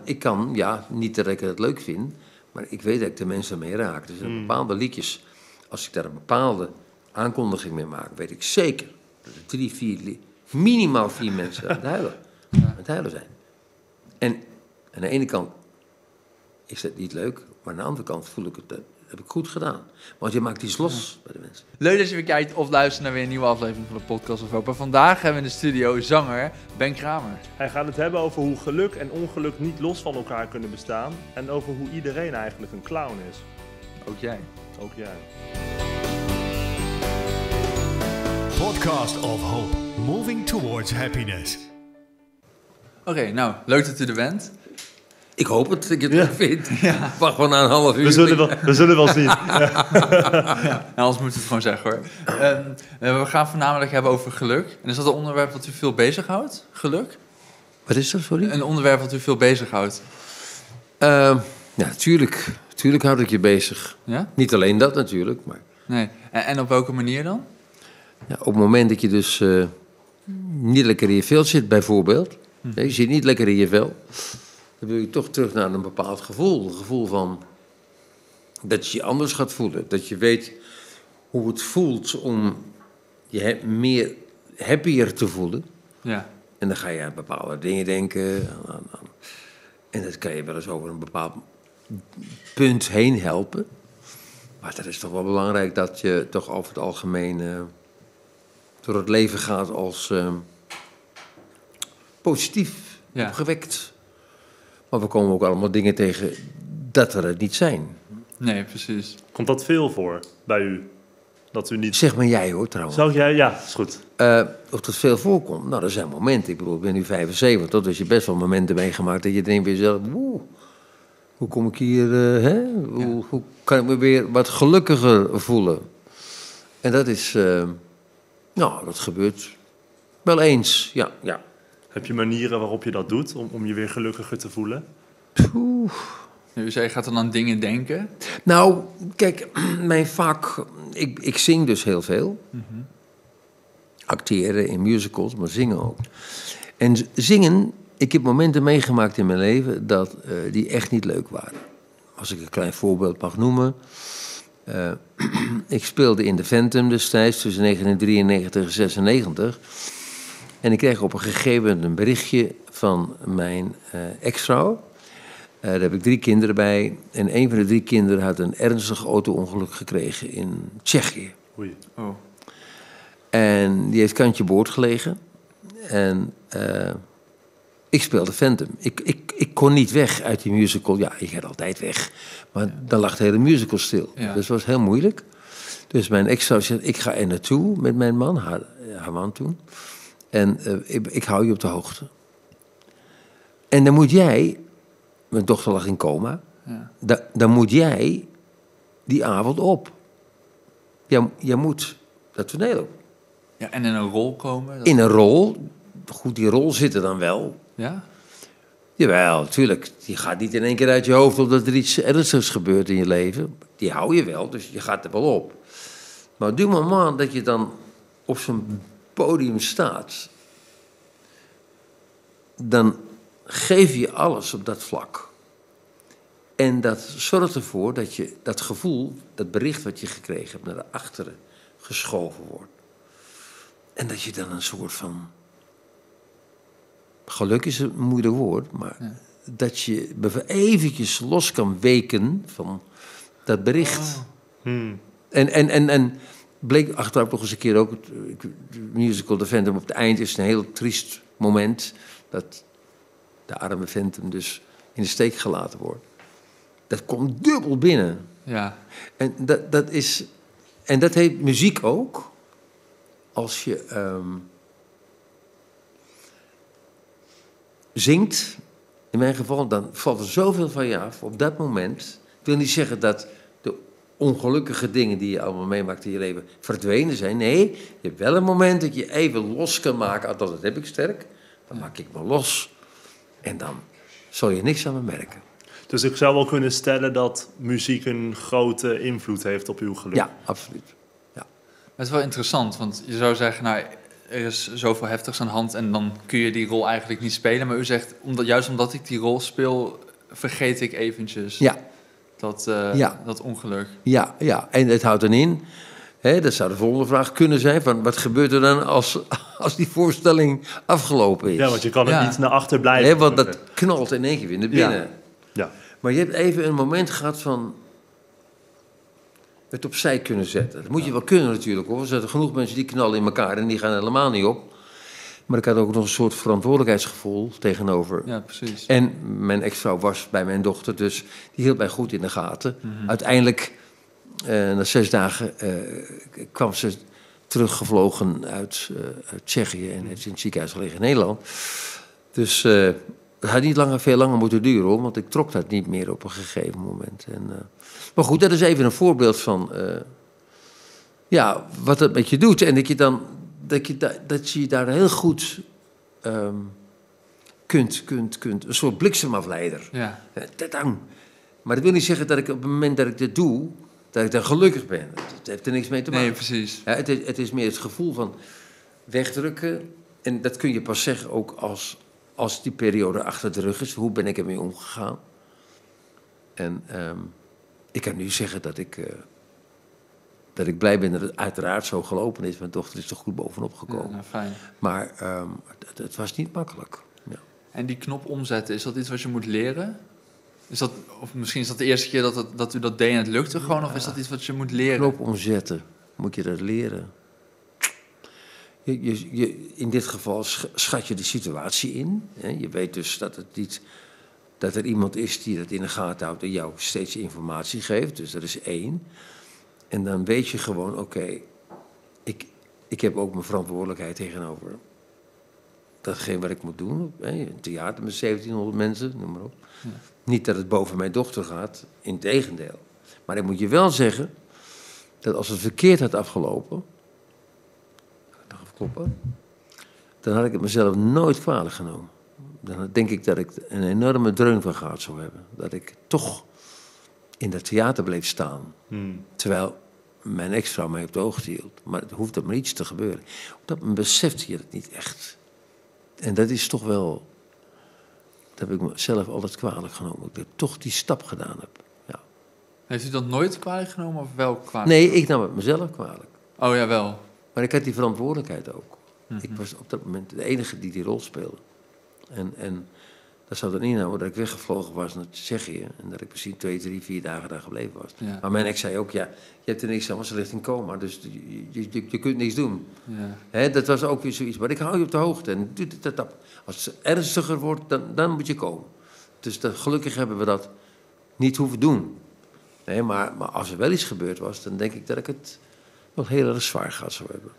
Ik kan, niet dat ik het leuk vind, maar ik weet dat ik de mensen mee raak. Dus in bepaalde liedjes, als ik daar een bepaalde aankondiging mee maak, weet ik zeker dat er 3, 4, minimaal 4 mensen aan het huilen zijn. En aan de ene kant is dat niet leuk, maar aan de andere kant voel ik het, dat heb ik goed gedaan. Want je maakt iets los bij de mensen. Leuk dat je weer kijkt of luistert naar weer een nieuwe aflevering van de Podcast of Hope. Vandaag hebben we in de studio zanger Ben Kramer. Hij gaat het hebben over hoe geluk en ongeluk niet los van elkaar kunnen bestaan. En over hoe iedereen eigenlijk een clown is. Ook jij. Ook jij. Podcast of Hope. Moving towards happiness. Oké, nou, leuk dat u er bent. Ik hoop het, dat ik het leuk vind. Ja. Wacht gewoon na een half uur. We zullen wel zien. Ja, anders moet het gewoon zeggen hoor. We gaan voornamelijk hebben over geluk. En is dat een onderwerp wat u veel bezighoudt? Geluk? Wat is dat, sorry? Een onderwerp wat u veel bezighoudt. Ja, natuurlijk. Tuurlijk houd ik je bezig. Ja? Niet alleen dat natuurlijk, maar... Nee. En op welke manier dan? Ja, op het moment dat je dus niet lekker in je vel zit, bijvoorbeeld. Je zit niet lekker in je vel. Dan wil je toch terug naar een bepaald gevoel. Een gevoel van dat je je anders gaat voelen. Dat je weet hoe het voelt om je meer happier te voelen. Ja. En dan ga je aan bepaalde dingen denken. En dat kan je wel eens over een bepaald punt heen helpen. Maar dat is toch wel belangrijk dat je toch over het algemeen door het leven gaat als positief, opgewekt. Maar we komen ook allemaal dingen tegen dat er het niet zijn. Nee, precies. Komt dat veel voor bij u? Dat u niet... Zeg maar jij hoor trouwens. Zou jij? Ja, is goed. Of dat veel voorkomt? Nou, er zijn momenten. Ik bedoel, ik ben nu 75. Dus je best wel momenten meegemaakt dat je denkt bij jezelf... hoe kom ik hier... Hoe kan ik me weer wat gelukkiger voelen? En dat is... dat gebeurt wel eens, ja. Heb je manieren waarop je dat doet om je weer gelukkiger te voelen? U zei, je gaat dan aan dingen denken? Nou, kijk, mijn vak... Ik zing dus heel veel. Mm-hmm. Acteren in musicals, maar zingen ook. En zingen... Ik heb momenten meegemaakt in mijn leven dat die echt niet leuk waren. Als ik een klein voorbeeld mag noemen... ik speelde in de Phantom destijds tussen 1993 en 1996... En ik kreeg op een gegeven moment een berichtje van mijn ex-vrouw. Daar heb ik 3 kinderen bij. En een van de 3 kinderen had een ernstig auto-ongeluk gekregen in Tsjechië. Oei. Oh. En die heeft kantje boord gelegen. En ik speelde Phantom. Ik kon niet weg uit die musical. Ja, ik ga altijd weg. Maar dan lag de hele musical stil. Ja. Dus het was heel moeilijk. Dus mijn ex-vrouw zei, ik ga er naartoe met mijn man, haar man toen... En ik hou je op de hoogte. En dan moet jij... Mijn dochter lag in coma. Ja. Dan moet jij die avond op. Jij moet dat toneel op. Ja, en in een rol komen? In een rol. Goed, die rol zit er dan wel. Ja? Jawel, natuurlijk. Die gaat niet in één keer uit je hoofd... omdat er iets ernstigs gebeurt in je leven. Die hou je wel, dus je gaat er wel op. Maar op die moment dat je dan op zo'n podium staat, dan geef je alles op dat vlak. En dat zorgt ervoor dat je dat gevoel, dat bericht wat je gekregen hebt, naar achteren geschoven wordt. En dat je dan een soort van... Geluk is een moeilijk woord, maar dat je eventjes los kan weken van dat bericht. En bleek achteraf nog eens een keer ook, de musical The Phantom op het eind is een heel triest moment, dat de arme Phantom dus in de steek gelaten wordt. Dat komt dubbel binnen. Ja. En dat is... En dat heet muziek ook. Als je zingt, in mijn geval, dan valt er zoveel van je af op dat moment. Ik wil niet zeggen dat de ongelukkige dingen die je allemaal meemaakt in je leven verdwenen zijn. Nee, je hebt wel een moment dat je even los kan maken. Althans, dat heb ik sterk. Dan maak ik me los. En dan zal je niks aan me merken. Dus ik zou wel kunnen stellen dat muziek een grote invloed heeft op uw geluk. Ja, absoluut. Ja. Het is wel interessant, want je zou zeggen, nou, er is zoveel heftigs aan de hand en dan kun je die rol eigenlijk niet spelen. Maar u zegt, juist omdat ik die rol speel, vergeet ik eventjes dat ongeluk. Ja, en het houdt dan in, dat zou de volgende vraag kunnen zijn, van wat gebeurt er dan als die voorstelling afgelopen is? Ja, want je kan het niet naar achter blijven. Want dat knalt in één keer weer naar binnen. Ja. Maar je hebt even een moment gehad van het opzij kunnen zetten. Dat moet je wel kunnen natuurlijk, hoor. Er zijn genoeg mensen die knallen in elkaar en die gaan helemaal niet op. Maar ik had ook nog een soort verantwoordelijkheidsgevoel tegenover. Ja, precies. En mijn ex-vrouw was bij mijn dochter, dus die hield mij goed in de gaten. Mhm. Uiteindelijk, na 6 dagen, kwam ze teruggevlogen uit Tsjechië en heeft in het ziekenhuis gelegen in Nederland. Dus het had niet veel langer moeten duren, hoor, want ik trok dat niet meer op een gegeven moment. Maar goed, dat is even een voorbeeld van wat het met je doet. En dat je daar heel goed kunt een soort bliksemafleider. Ja. Tadang. Maar dat wil niet zeggen dat ik op het moment dat ik dit doe, dat ik dan gelukkig ben. Dat heeft er niks mee te maken. Nee, precies. Ja, het is meer het gevoel van wegdrukken. En dat kun je pas zeggen ook als die periode achter de rug is. Hoe ben ik ermee omgegaan? En ik kan nu zeggen dat ik blij ben dat het uiteraard zo gelopen is. Mijn dochter is er goed bovenop gekomen. Ja, nou, fijn. Maar het was niet makkelijk. Ja. En die knop omzetten, is dat iets wat je moet leren? Of misschien is dat de eerste keer dat u dat deed en het lukte gewoon? Of is dat iets wat je moet leren? Knop omzetten, moet je dat leren. In dit geval schat je de situatie in. Hè? Je weet dus dat er iemand is die dat in de gaten houdt en jou steeds informatie geeft. Dus dat is 1. En dan weet je gewoon, oké, ik heb ook mijn verantwoordelijkheid tegenover datgene wat ik moet doen. Hè? Een theater met 1700 mensen, noem maar op. Ja. Niet dat het boven mijn dochter gaat, integendeel. Maar ik moet je wel zeggen dat als het verkeerd had afgelopen, dan had ik het mezelf nooit kwalijk genomen. Dan denk ik dat ik een enorme dreun van gehad zou hebben. Dat ik toch in dat theater bleef staan. Terwijl mijn ex-vrouw mij op de hoogte hield. Maar het hoeft er maar iets te gebeuren. Op dat moment besefte je het niet echt. En dat is toch wel, dat heb ik mezelf altijd kwalijk genomen. Dat ik toch die stap gedaan heb. Ja. Heeft u dat nooit kwalijk genomen of wel kwalijk? Nee, ik nam het mezelf kwalijk. Oh ja, wel. Maar ik had die verantwoordelijkheid ook. Ik was op dat moment de enige die rol speelde. En dat zou dan inhouden dat ik weggevlogen was naar Tsjechië. En dat ik misschien 2, 3, 4 dagen daar gebleven was. Ja. Maar mijn ex zei ook, je hebt er niks aan, want ze ligt in coma. Dus je kunt niks doen. Ja. Dat was ook weer zoiets. Maar ik hou je op de hoogte. En als het ernstiger wordt, dan moet je komen. Dus gelukkig hebben we dat niet hoeven doen. Nee, maar als er wel iets gebeurd was, dan denk ik dat ik het wel heel erg zwaar gehad zou hebben.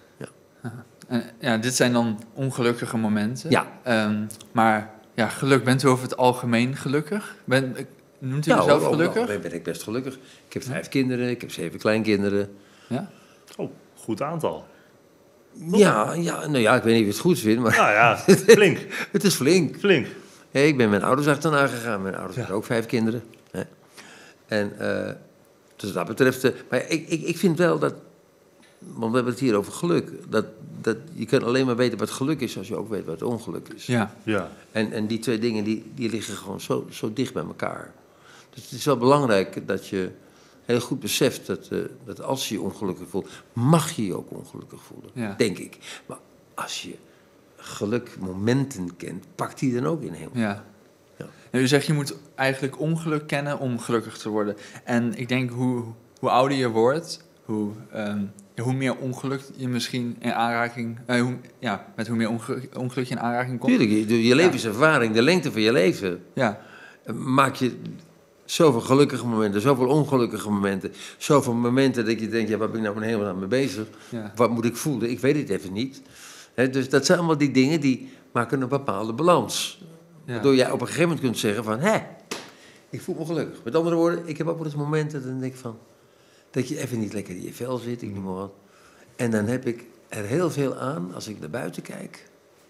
Ja, dit zijn dan ongelukkige momenten. Ja. Maar ja, geluk, bent u over het algemeen gelukkig? Noemt u uzelf gelukkig? Ja, ben ik best gelukkig. Ik heb 5 kinderen, ik heb 7 kleinkinderen. Ja? Oh, goed aantal. Ja, nou ja, ik weet niet of je het goed vindt, maar... Nou ja, flink. Het is flink. Flink. Hey, ik ben mijn ouders achterna gegaan. Mijn ouders hebben ook 5 kinderen. Hè. En dus wat dat betreft... maar ik vind wel dat... Want we hebben het hier over geluk. Dat je kan alleen maar weten wat geluk is als je ook weet wat ongeluk is. Ja. En die 2 dingen die liggen gewoon zo dicht bij elkaar. Dus het is wel belangrijk dat je heel goed beseft dat als je je ongelukkig voelt, mag je je ook ongelukkig voelen, denk ik. Maar als je gelukmomenten kent, pakt die dan ook in heel. Ja. En u zegt je moet eigenlijk ongeluk kennen om gelukkig te worden. En ik denk hoe ouder je wordt, hoe meer ongeluk je misschien in aanraking... met hoe meer ongeluk je in aanraking komt. Tuurlijk, je levenservaring, de lengte van je leven... maak je zoveel gelukkige momenten, zoveel ongelukkige momenten... zoveel momenten dat je denkt, waar ben ik nou helemaal mee bezig? Ja. Wat moet ik voelen? Ik weet het even niet. Dus dat zijn allemaal die dingen die maken een bepaalde balans. Ja. Waardoor jij op een gegeven moment kunt zeggen van... ik voel me gelukkig. Met andere woorden, ik heb ook wel eens momenten dat ik denk van... dat je even niet lekker in je vel zit, ik noem maar wat. En dan heb ik er heel veel aan als ik naar buiten kijk.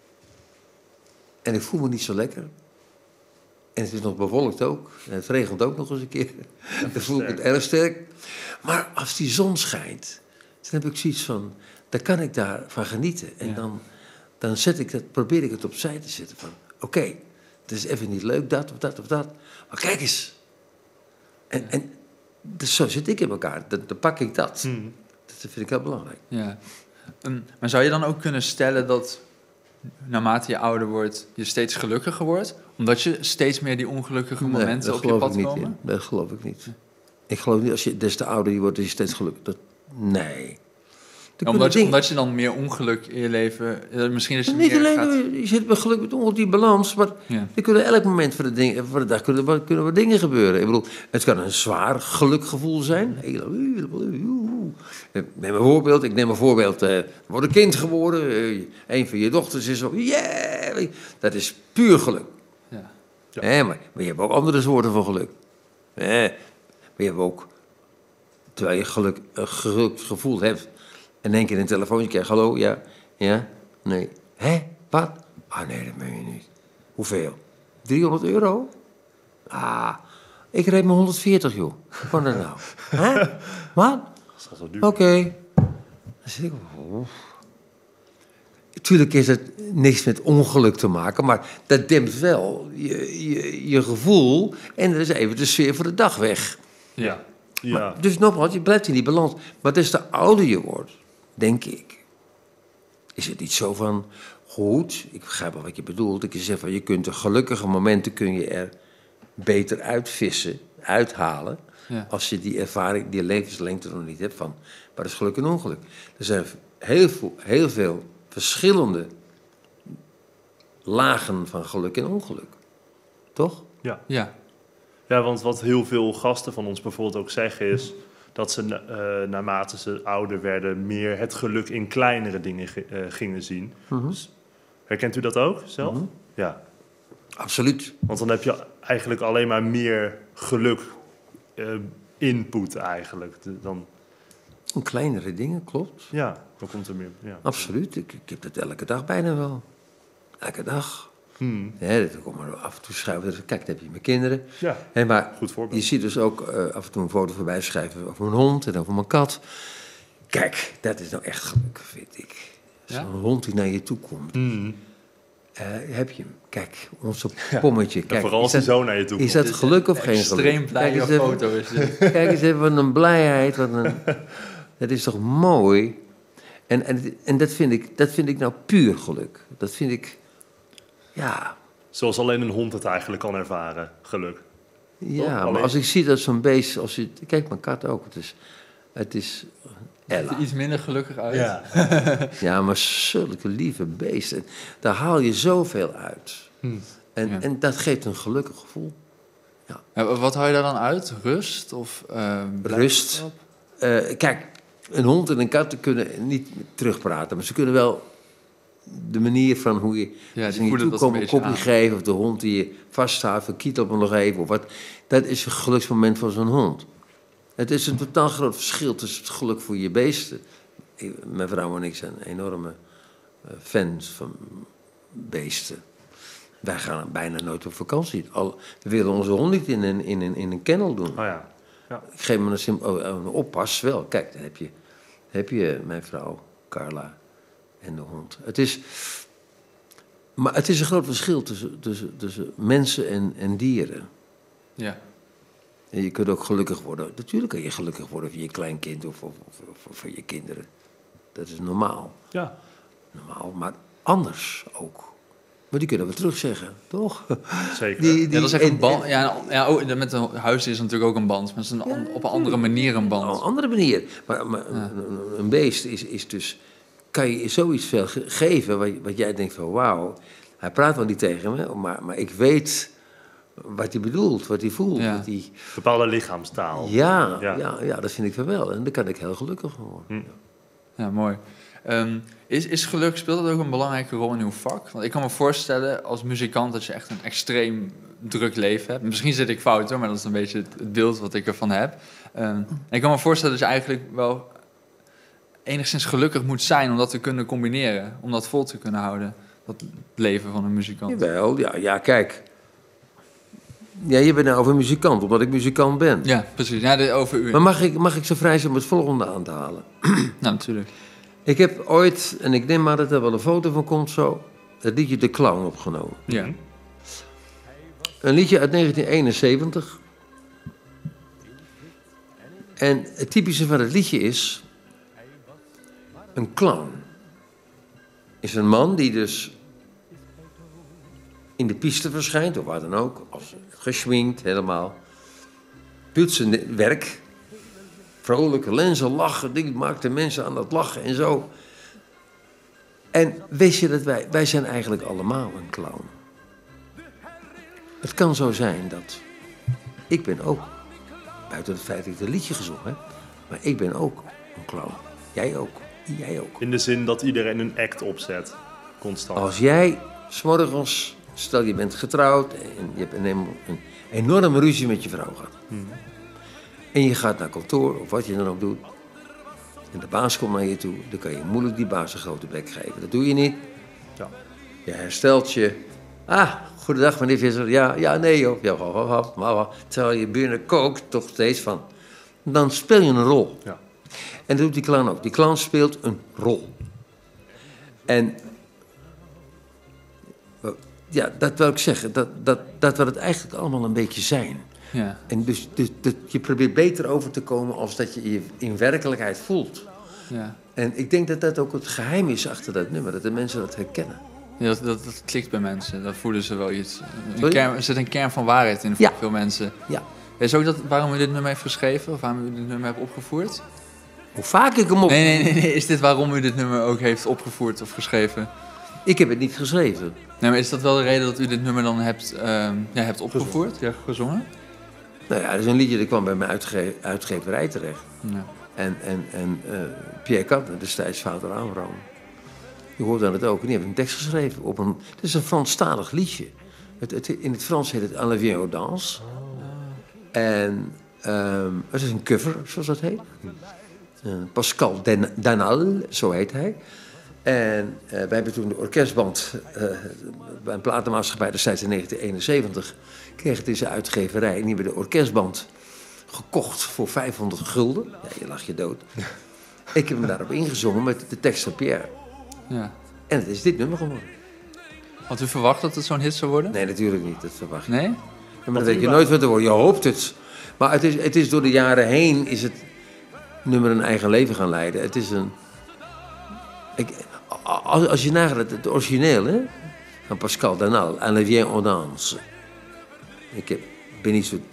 En ik voel me niet zo lekker. En het is nog bewolkt ook. En het regent ook nog eens een keer. Dan voel ik het erg sterk. Maar als die zon schijnt, dan heb ik zoiets van... dan kan ik daarvan genieten. En dan dan probeer ik het opzij te zetten van... Oké, het is even niet leuk, dat of dat of dat. Maar kijk eens. En dus zo zit ik in elkaar. Dan pak ik dat. Dat vind ik heel belangrijk. Ja. Maar zou je dan ook kunnen stellen dat naarmate je ouder wordt, je steeds gelukkiger wordt? Omdat je steeds meer die ongelukkige momenten op je pad komen? Dat geloof ik niet. Ik geloof niet, als je des te ouder je wordt, is je steeds gelukkig. Nee. Omdat je dan meer ongeluk in je leven... Misschien is je niet meer alleen, je zit met geluk met ongeluk, die balans. Maar er kunnen elk moment van de dag kunnen er dingen gebeuren. Ik bedoel, het kan een zwaar gelukgevoel zijn. Ik neem een voorbeeld. Er wordt een kind geboren. Een van je dochters is zo... Yeah! Dat is puur geluk. Ja. Maar je hebt ook andere soorten van geluk. Maar je hebt ook... Terwijl je een geluksgevoel hebt... En in één keer een telefoontje krijg. Hallo, ja, nee. Hé, wat? Ah, nee, dat meen je niet. Hoeveel? €300? Ah, ik reed me 140, joh. Hoe kan dat nou? Hè? Wat? Oké. Dan zit ik... Tuurlijk is het niks met ongeluk te maken, maar dat dempt wel je gevoel. En er is even de sfeer voor de dag weg. Ja. Maar, dus nogmaals, je blijft in die balans. Maar des te ouder je wordt, denk ik, is het niet zo van... Goed, ik begrijp wel wat je bedoelt. Ik zeg van, je kunt de gelukkige momenten kun je er beter uitvissen, uithalen... Ja. Als je die ervaring, die levenslengte nog niet hebt van... Wat is geluk en ongeluk? Er zijn heel veel verschillende lagen van geluk en ongeluk. Toch? Ja. Ja. Ja, want wat heel veel gasten van ons bijvoorbeeld ook zeggen is... dat ze naarmate ze ouder werden... meer het geluk in kleinere dingen gingen zien. Dus, herkent u dat ook zelf? Ja. Absoluut. Want dan heb je eigenlijk alleen maar meer geluk input eigenlijk. Dan... In kleinere dingen, klopt. Ja, dan komt er meer. Ja. Absoluut. Ik heb dat elke dag bijna wel. Elke dag. Ja, dat kom maar af en toe schrijven. Kijk, dan heb je mijn kinderen. Ja, maar goed voorbeeld. Je ziet dus ook af en toe een foto voorbij schrijven over mijn hond en over mijn kat. Kijk, dat is nou echt geluk, vind ik. Zo'n hond die naar je toe komt. Heb je hem. Kijk, onze pommetje. Kijk, en vooral als hij zo naar je toe komt. Is dat geluk of geen geluk? Extreem blije foto is dit. Kijk eens even, wat een blijheid. Dat is toch mooi? En dat vind ik nou puur geluk. Dat vind ik... Ja. Zoals alleen een hond het eigenlijk kan ervaren, geluk. Ja, maar als ik zie dat zo'n beest... Kijk, mijn kat ook. Het is Ella. Ziet er iets minder gelukkig uit. Ja. Ja, maar zulke lieve beesten. Daar haal je zoveel uit. En dat geeft een gelukkig gevoel. Ja. Ja, wat haal je daar dan uit? Rust? Of rust. Kijk, een hond en een kat kunnen niet terugpraten. Maar ze kunnen wel... De manier van hoe je naar je toe komt, een kopje geven... of de hond die je vasthoudt, verkiet op me nog even... of wat. Dat is een geluksmoment voor zo'n hond. Het is een totaal groot verschil tussen het geluk voor je beesten. Mijn vrouw en ik zijn enorme fans van beesten. Wij gaan bijna nooit op vakantie. We willen onze hond niet in een kennel doen. Oh ja. Ja. Ik geef me een oppas wel. Kijk, dan heb je mijn vrouw, Carla... en de hond. Maar het is een groot verschil tussen mensen en dieren. Ja. En je kunt ook gelukkig worden. Natuurlijk kan je gelukkig worden van je kleinkind of van je kinderen. Dat is normaal. Ja. Normaal, maar anders ook. Maar die kunnen we terugzeggen, toch? Zeker. Dat is echt een band. Met een huis is natuurlijk ook een band. Maar het is op een andere manier een band. Op een andere manier. Maar een beest is dus... Kan je zoiets veel geven wat jij denkt van... Wauw, hij praat wel niet tegen me, maar ik weet wat hij bedoelt, wat hij voelt. Ja. Bepaalde lichaamstaal. Ja, dat vind ik van wel. En daar kan ik heel gelukkig van worden. Ja, mooi. Speelt dat ook een belangrijke rol in uw vak? Want ik kan me voorstellen als muzikant dat je echt een extreem druk leven hebt. Misschien zit ik fout hoor, maar dat is een beetje het beeld wat ik ervan heb. En ik kan me voorstellen dat je eigenlijk wel enigszins gelukkig moet zijn om dat te kunnen combineren. Om dat vol te kunnen houden, dat leven van een muzikant. Jawel, ja, kijk. Ja, je bent nou over muzikant, omdat ik muzikant ben. Ja, precies. Ja, over u. Maar mag ik zo vrij zijn om het volgende aan te halen? Nou, natuurlijk. Ik heb ooit, en ik neem maar dat er wel een foto van komt zo, het liedje De Clown opgenomen. Ja. Een liedje uit 1971. En het typische van het liedje is... Een clown is een man die dus in de piste verschijnt, of waar dan ook, als geschminkt helemaal. Doet zijn werk. Vrolijke lenzen, lachen, die maakt de mensen aan het lachen en zo. En weet je dat wij zijn eigenlijk allemaal een clown. Het kan zo zijn dat ik ben ook, buiten het feit dat ik het liedje gezongen heb, maar ik ben ook een clown. Jij ook. Jij ook. In de zin dat iedereen een act opzet, constant. Als jij 's morgens, stel je bent getrouwd en je hebt een enorme ruzie met je vrouw gehad. En je gaat naar kantoor of wat je dan ook doet. En de baas komt naar je toe, dan kan je moeilijk die baas een grote bek geven. Dat doe je niet. Ja. Je herstelt je. Goedendag meneer Visser. Ja, nee joh. Ja, terwijl je binnen kookt toch steeds van. Dan speel je een rol. Ja. En dat doet die clown ook. Die clown speelt een rol. En ja, dat wil ik zeggen. Dat we het eigenlijk allemaal een beetje zijn. Ja. En dus je probeert beter over te komen als dat je je in werkelijkheid voelt. Ja. En ik denk dat dat ook het geheim is achter dat nummer. Dat de mensen dat herkennen. Ja, dat klikt bij mensen. Dat voelen ze wel iets. Sorry? Er zit een kern van waarheid in voor Ja. veel mensen. Ja. Is ook dat waarom u dit nummer heeft geschreven? Of waarom u dit nummer hebt opgevoerd? Hoe vaak ik hem op... Nee. Is dit waarom u dit nummer ook heeft opgevoerd of geschreven? Ik heb het niet geschreven. Nee, maar is dat wel de reden dat u dit nummer dan hebt opgevoerd? Ja, gezongen? Nou ja, dat is een liedje dat kwam bij mijn uitgeverij terecht. Ja. En Pierre Kantner, destijds vader Abraham, die hoort dan het ook. En die heeft een tekst geschreven. Het is een Franstalig liedje. In het Frans heet het À vieille danse. En het is een cover, zoals dat heet. Pascal Danal, zo heet hij. En wij hebben toen de orkestband bij een platenmaatschappij, destijds in 1971, kreeg het in zijn uitgeverij. En die hebben de orkestband gekocht voor 500 gulden. Ja, je lag je dood. Ik heb hem daarop ingezongen met de tekst van Pierre. Ja. En het is dit nummer geworden. Had u verwacht dat het zo'n hit zou worden? Nee, natuurlijk niet. Dat verwacht je. Nee? Ja, maar dat weet je nooit wat er wordt. Je hoopt het. Maar het is door de jaren heen is het nummer een eigen leven gaan leiden. Het is een... Als je nagaat, het origineel hè, van Pascal Danal, À la vieille danse. Ik ben niet zo'n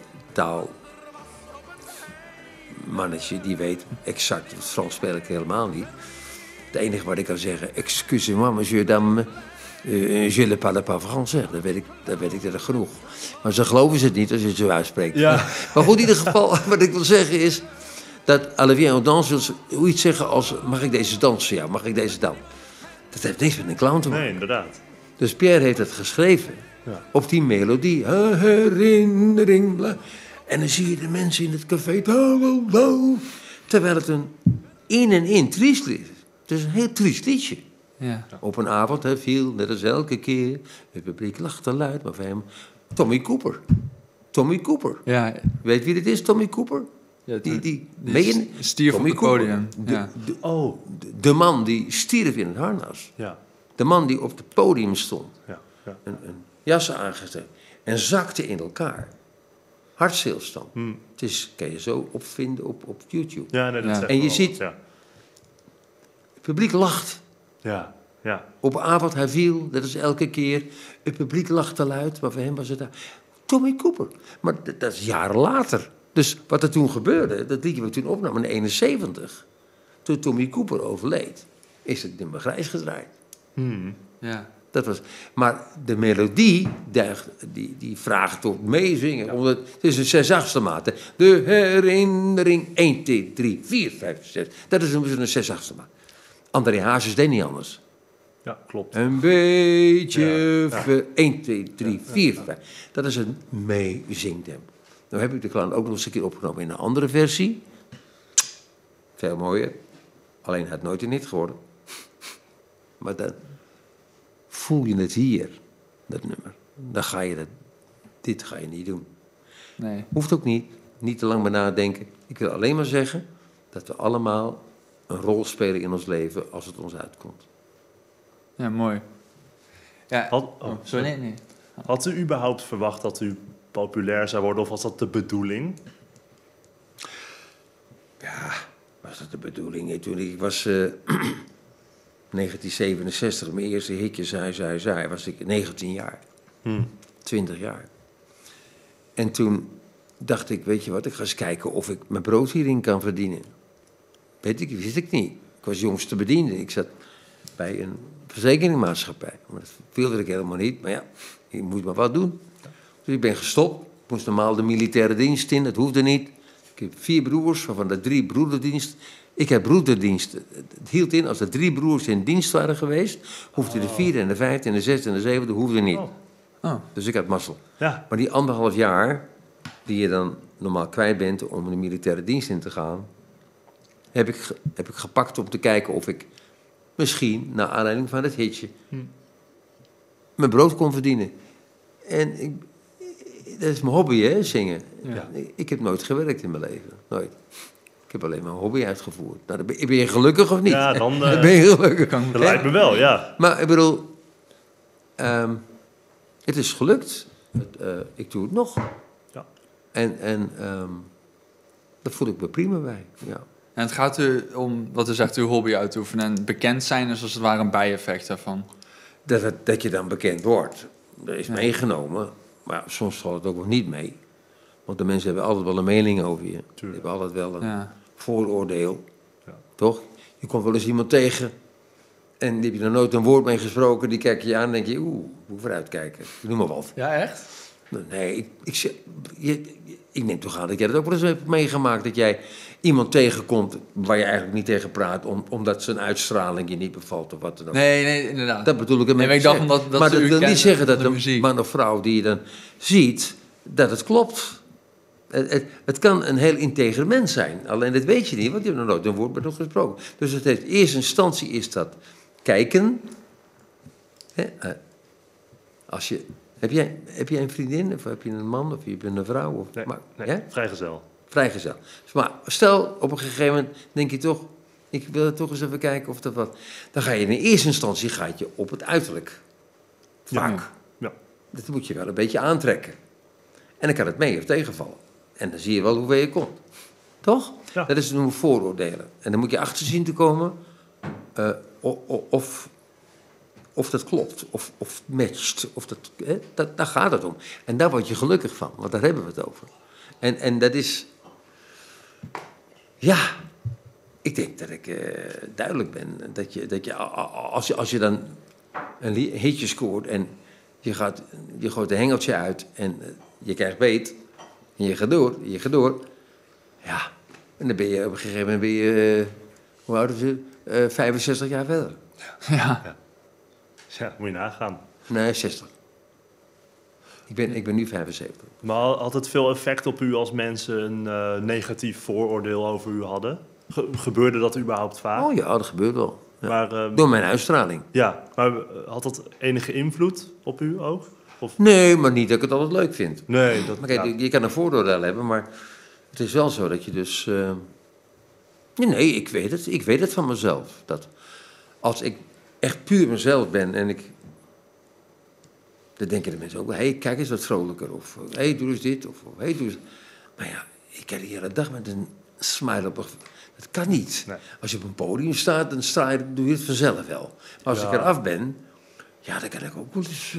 taalmannetje die weet exact, het Frans speel ik helemaal niet. Het enige wat ik kan zeggen, excusez-moi, monsieur, dame, je ne parle pas français. Dat weet ik er genoeg. Maar ze geloven het niet als je het zo uitspreekt. Ja. Maar goed, in ieder geval, wat ik wil zeggen is dat À la vieille danse wil hoe iets zeggen als, mag ik deze dansen? Ja, mag ik deze dan? Dat heeft niks met een clown te maken. Nee, inderdaad. Dus Pierre heeft het geschreven Ja. op die melodie. Herinnering. Bla. En dan zie je de mensen in het café. Terwijl het een in triest lied is. Het is een heel triest liedje. Ja. Op een avond viel, net als elke keer. Het publiek lachte luid, maar voor hem... Tommy Cooper. Tommy Cooper. Ja. Weet wie dit is, Tommy Cooper? Die stierf op Tommy het Cooper. podium. Ja. De man die stierf in het harnas. Ja. De man die op het podium stond. Ja. Een jas aangezet en zakte in elkaar. Hartstilstand. Het is, kan je zo opvinden op YouTube. Ja, nee, dat Ja. zegt En je wel ziet- wat, Ja. Het publiek lacht. Ja. Ja. Op een avond hij viel, dat is elke keer. Het publiek lacht te luid, maar voor hem was het daar. Tommy Cooper. Maar dat is jaren later. Dus wat er toen gebeurde, dat liedje wat we toen opnamen in 1971. Toen Tommy Cooper overleed, is het nummer grijs gedraaid. Ja. Dat was, maar de melodie, die vraagt tot meezingen. Ja. Het is een 6/8 maat. Hè. De herinnering 1, 2, 3, 4, 5, 6. Dat is een 6/8 maat. André Hazes deed niet anders. Ja, klopt. Een beetje... Ja. 1, 2, 3, 4, 5. Dat is een meezingtempo. Nou heb ik de clown ook nog eens een keer opgenomen in een andere versie. Veel mooier. Alleen het nooit een hit geworden. Maar dan voel je het hier, dat nummer. Dan ga je dit ga je niet doen. Nee. Hoeft ook niet. Niet te lang bij nadenken. Ik wil alleen maar zeggen dat we allemaal een rol spelen in ons leven als het ons uitkomt. Ja, mooi. Ja. Sorry, nee. Had u überhaupt verwacht dat u populair zou worden, of was dat de bedoeling? Ja, was dat de bedoeling? Toen ik was 1967, mijn eerste hitje, Zij, was ik 19 jaar. 20 jaar. En toen dacht ik, weet je wat, ik ga eens kijken of ik mijn brood hierin kan verdienen. Wist ik niet. Ik was jongste bediende. Ik zat bij een verzekeringmaatschappij. Maar dat wilde ik helemaal niet. Maar ja, je moet maar wat doen. Dus ik ben gestopt. Ik moest normaal de militaire dienst in. Dat hoefde niet. Ik heb 4 broers, waarvan de 3 broederdienst. Ik heb broederdienst. Het hield in, als er 3 broers in dienst waren geweest, hoefde de 4e en de 5e en de 6e en de 7e hoefde niet. Dus ik had mazzel. Ja. Maar die 1,5 jaar, die je dan normaal kwijt bent om de militaire dienst in te gaan, heb ik gepakt om te kijken of ik misschien, naar aanleiding van het hitje, mijn brood kon verdienen. En dat is mijn hobby, hè, zingen. Ja. Ik heb nooit gewerkt in mijn leven. Nooit. Ik heb alleen mijn hobby uitgevoerd. Nou, dan ben je gelukkig of niet? Ja, dan ben je gelukkig. dat lijkt me wel, ja. Maar ik bedoel, het is gelukt. Ik doe het nog. Ja. En daar voel ik me prima bij. Ja. En het gaat u om, wat u zegt, uw hobby uitoefenen. En bekend zijn is als het ware een bijeffect daarvan. Dat je dan bekend wordt. Dat is meegenomen. Maar ja, soms valt het ook nog niet mee. Want de mensen hebben altijd wel een mening over je. Die hebben altijd wel een vooroordeel. Ja. Toch? Je komt wel eens iemand tegen. En die heb je nog nooit een woord mee gesproken. Die kijk je aan en denk je, moet vooruitkijken. Noem maar wat. Ja, echt? Nee, ik neem toch aan dat jij dat ook wel eens hebt meegemaakt. Dat jij iemand tegenkomt waar je eigenlijk niet tegen praat, omdat zijn uitstraling je niet bevalt of wat dan ook. Nee, inderdaad. Dat bedoel ik ermee. Nee, maar ik dacht omdat maar ze dat u wil niet kennen zeggen van dat de een muziek. man of vrouw die je dan ziet, dat het klopt. Het kan een heel integer mens zijn. Alleen dat weet je niet, want je hebt nog nooit een woord met hem gesproken. Dus het heeft, in eerste instantie is dat kijken. Heb jij een vriendin, of heb je een man, of heb je een vrouw? Of, Nee, vrijgezel. Vrijgezel. Maar stel, op een gegeven moment denk je toch, ik wil het toch eens even kijken of dat wat. Dan ga je in eerste instantie op het uiterlijk. Vaak. Ja. Dat moet je wel een beetje aantrekken. En dan kan het mee of tegenvallen. En dan zie je wel hoe ver je komt. Toch? Ja. Dat is noemen vooroordelen. En dan moet je achter zien te komen of dat klopt, of matcht. Daar gaat het om. En daar word je gelukkig van, want daar hebben we het over. En dat is... Ja, ik denk dat ik duidelijk ben. Dat je als je dan een hitje scoort en je gooit een hengeltje uit en je krijgt beet en je gaat door. Ja, en dan ben je op een gegeven moment, hoe oud is het? 65 jaar verder. Ja. Ja, moet je nagaan. Nee, 60. Ik ben nu 75. Maar had het veel effect op u als mensen een negatief vooroordeel over u hadden? Gebeurde dat überhaupt vaak? Oh ja, dat gebeurt wel. Ja. Maar, door mijn uitstraling. Ja, maar had dat enige invloed op u ook? Of? Nee, maar niet dat ik het altijd leuk vind. Nee, dat... Maar kijk, je kan een vooroordeel hebben, maar het is wel zo dat je dus... Nee, ik weet het. Ik weet het van mezelf. Dat als ik echt puur mezelf ben en ik... Dan denken de mensen ook, hé, kijk eens wat vrolijker. Of, hé, doe eens dit. Of, hé, doe eens... Maar ja, ik kan de hele dag met een smile op... Dat kan niet. Nee. Als je op een podium staat, dan doe je het vanzelf wel. Maar als ik eraf ben, ja, dan kan ik ook wel eens...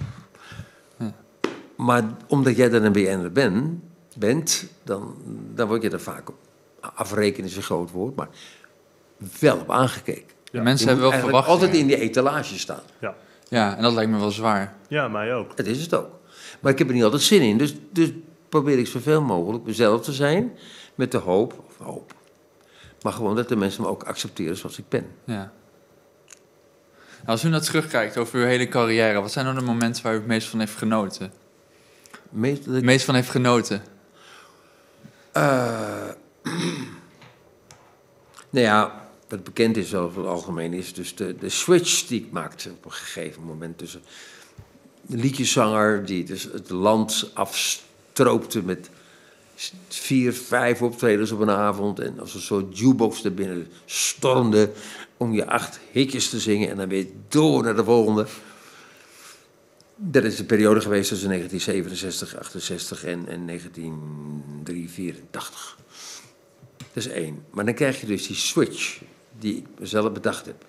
Maar omdat jij dan een BN'er bent, dan word je er vaak op... Afrekenen is een groot woord, maar wel op aangekeken. Ja, mensen hebben wel verwachtingen. Altijd in die etalage staan. Ja. Ja, en dat lijkt me wel zwaar. Ja, mij ook. Dat is het ook. Maar ik heb er niet altijd zin in. Dus probeer ik zoveel mogelijk mezelf te zijn. Met de hoop. Maar gewoon dat de mensen me ook accepteren zoals ik ben. Ja. Als u nou terugkijkt over uw hele carrière, wat zijn dan de momenten waar u het meest van heeft genoten? Het meest van heeft genoten? Nou ja, wat bekend is over het algemeen is dus de switch die ik maakte op een gegeven moment tussen de liedjeszanger die dus het land afstroopte met 4, 5 optredens op een avond. En als een soort jukebox er binnen stormde om je 8 hitjes te zingen en dan weer door naar de volgende. Dat is de periode geweest tussen 1967, 68 en 1984. Dat is 1. Maar dan krijg je dus die switch die ik mezelf bedacht heb.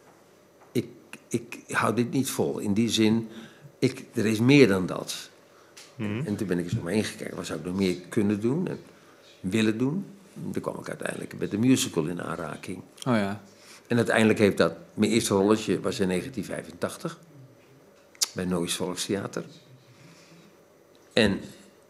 Ik hou dit niet vol. In die zin, er is meer dan dat. En toen ben ik eens om me heen gekeken. Wat zou ik nog meer kunnen doen en willen doen? En toen kwam ik uiteindelijk met de musical in aanraking. Oh ja. En uiteindelijk heeft dat... Mijn eerste rolletje was in 1985. Bij Noois Volkstheater. En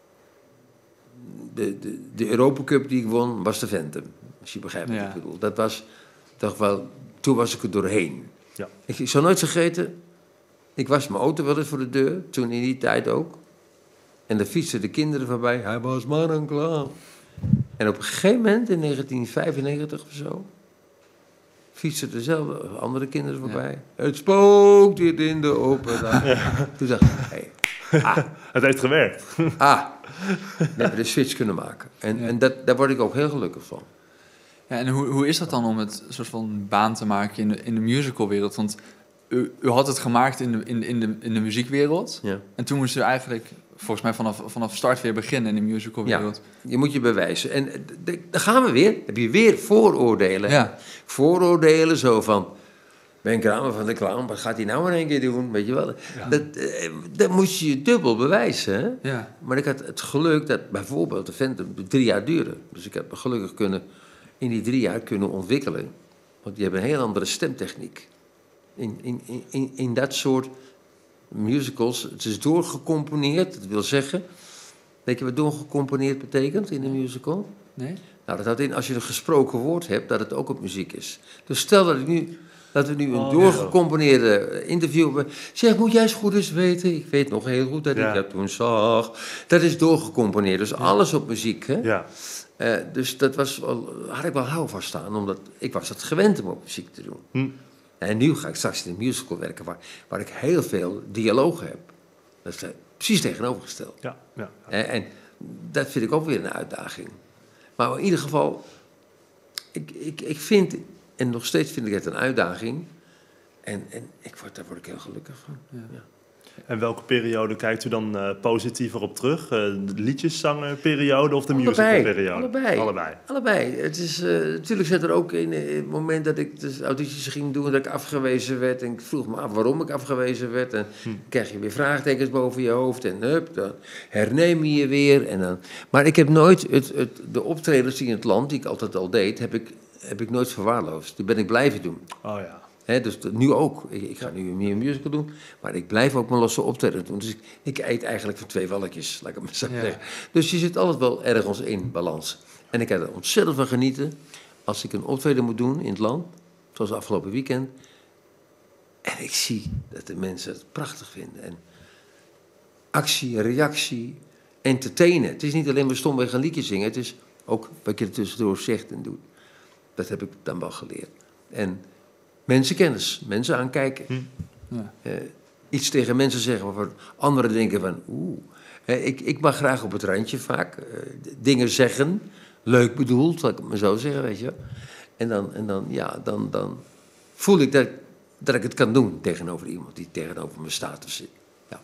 de Europa Cup die ik won, was de Phantom. Als je begrijpt wat ik bedoel. Dat was toch wel... Toen was ik er doorheen. Ja. Ik zal nooit vergeten... Ik was mijn auto wel eens voor de deur. Toen in die tijd ook. En dan fietsten de kinderen voorbij. Hij was maar een clown. En op een gegeven moment, in 1995 of zo... fietsen dezelfde andere kinderen voorbij. Ja. Het spookt hier in de open dag. Ja. Toen dacht ik, het heeft gewerkt. We hebben de switch kunnen maken. En daar word ik ook heel gelukkig van. Ja, en hoe is dat dan om het soort van baan te maken in de musicalwereld? Want u had het gemaakt in de muziekwereld. Ja. En toen moest u eigenlijk, volgens mij, vanaf start weer beginnen in de musicalwereld. Ja, je moet je bewijzen. En daar gaan we weer. Heb je weer vooroordelen. Ja. Vooroordelen zo van... Ben Kramer van de Clown, wat gaat hij nou in één keer doen? Weet je wel? Ja. Dat moest je dubbel bewijzen. Hè? Ja. Maar ik had het geluk dat bijvoorbeeld de Phantom 3 jaar duurde. Dus ik heb me gelukkig in die 3 jaar kunnen ontwikkelen. Want die hebben een heel andere stemtechniek. In dat soort musicals. Het is doorgecomponeerd. Dat wil zeggen... Weet je wat doorgecomponeerd betekent in een musical? Nee. Nou, dat houdt in als je een gesproken woord hebt, dat het ook op muziek is. Dus stel dat we nu een doorgecomponeerde interview hebben. Zeg, moet jij eens goed eens weten? Ik weet nog heel goed dat ik dat toen zag. Dat is doorgecomponeerd. Dus alles op muziek. Hè? Ja. Dus dat had ik wel houvast aan, omdat ik was het gewend om op muziek te doen. En nu ga ik straks in een musical werken waar ik heel veel dialoog heb. Dat is precies tegenovergesteld. Ja. En dat vind ik ook weer een uitdaging. Maar in ieder geval, ik vind, en nog steeds vind ik het een uitdaging. En daar word ik heel gelukkig van. Ja. En welke periode kijkt u dan positiever op terug? De liedjeszangerperiode of de musicalperiode? Allebei. Het is, natuurlijk zit er ook in het moment dat ik de audities ging doen, dat ik afgewezen werd. En ik vroeg me af waarom ik afgewezen werd. En dan krijg je weer vraagtekens boven je hoofd. En dan herneem je weer. Maar ik heb nooit de optredens in het land, die ik altijd al deed, heb ik nooit verwaarloosd. Die ben ik blijven doen. Oh ja. Dus nu ook. Ik ga nu meer musical doen, maar ik blijf ook mijn losse optreden doen. Dus ik eet eigenlijk van 2 walletjes, laat ik het maar zo zeggen. Dus je zit altijd wel ergens in balans. En ik kan er ontzettend van genieten als ik een optreden moet doen in het land, zoals afgelopen weekend. En ik zie dat de mensen het prachtig vinden. En actie, reactie, entertainen. Het is niet alleen maar stomweg een liedje zingen, het is ook wat je er tussendoor zegt en doet. Dat heb ik dan wel geleerd. En mensenkennis, mensen aankijken. Ja. Iets tegen mensen zeggen waarvan anderen denken van... Ik mag graag op het randje vaak dingen zeggen. Leuk bedoeld, laat ik het maar zo zeggen, weet je. En dan voel ik dat ik het kan doen tegenover iemand die tegenover me staat of zit.